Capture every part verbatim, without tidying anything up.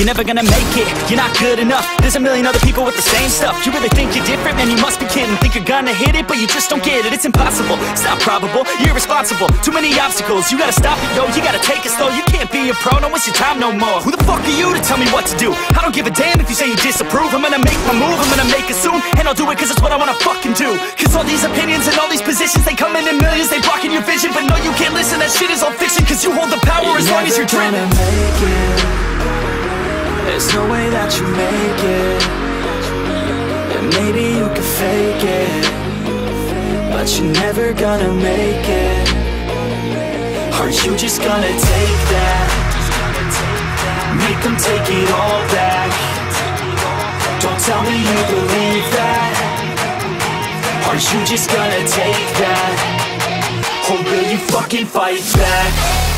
you're never gonna make it. You're not good enough, there's a million other people with the same stuff. You really think you're different? Man, you must be kidding. Think you're gonna hit it, but you just don't get it. It's impossible, it's not probable, you're irresponsible. Too many obstacles, you gotta stop it, yo. You gotta take it slow, you can't be a pro. Don't waste your time no more. Who the fuck are you to tell me what to do? I don't give a damn if you say you disapprove. I'm gonna make my move, I'm gonna make it soon, and I'll do it cause it's what I wanna fucking do. Cause all these opinions and all these positions, they come in in millions, they blocking your vision. But no, you can't listen, that shit is all fiction. Cause you hold the power you're as long as you're dreaming. Make it. There's no way that you make it. And maybe you can fake it, but you're never gonna make it. Are you just gonna take that? Make them take it all back. Don't tell me you believe that. Are you just gonna take that? Or will you fucking fight back?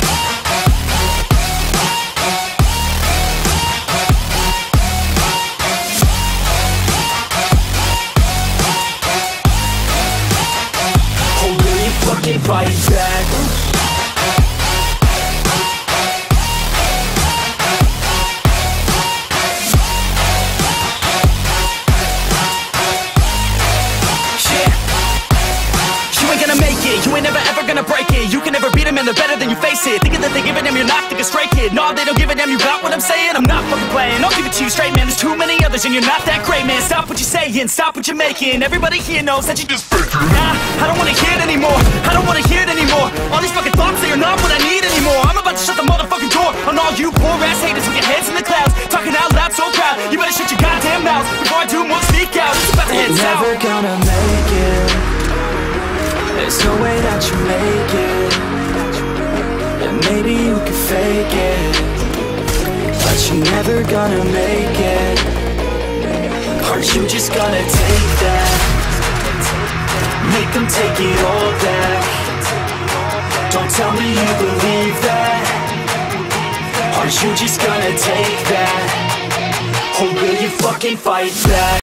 Or will you fucking fight back? You ain't never ever gonna break it. You can never beat them and they're better than you face it. Thinking that they give a damn, you're not, think a straight kid. No, they don't give a damn, you got what I'm saying? I'm not fucking playing, I'll give it to you straight, man. There's too many others and you're not that great, man. Stop what you're saying, stop what you're making. Everybody here knows that you just fake it. Nah, I don't wanna hear it anymore, I don't wanna hear it anymore. All these fucking thoughts, they are not what I need anymore. I'm about to shut the motherfucking door on all you poor ass haters with your heads in the clouds, talking out loud so proud. You better shut your goddamn mouth before I do more, speak out. It's about to head south. Never gonna make it. There's no way that you make it. And maybe you can fake it, but you're never gonna make it. Are you just gonna take that? Make them take it all back. Don't tell me you believe that. Are you just gonna take that? Or will you fucking fight back?